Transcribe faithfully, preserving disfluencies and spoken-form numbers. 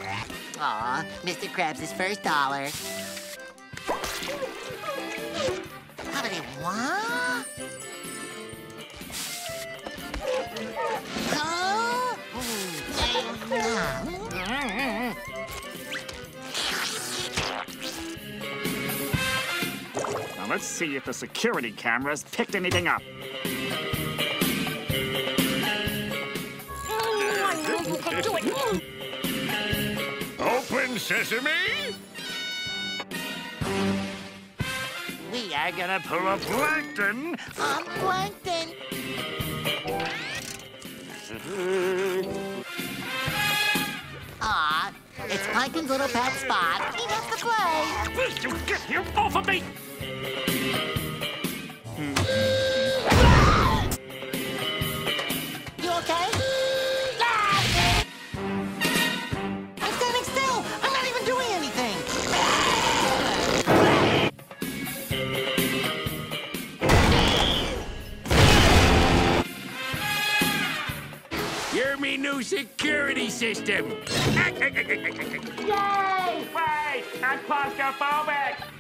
Aw, Mister Krabs' first dollar. How many what? Oh! Now let's see if the security cameras picked anything up. Open sesame! We are gonna pull a plankton. I'm plankton. Aw, it's Plankton's little pet spot. He wants to play. Will you get him off of me? You okay? I'm standing still. I'm not even doing anything. You're me new security system. Yay! Wait, I'm claustrophobic.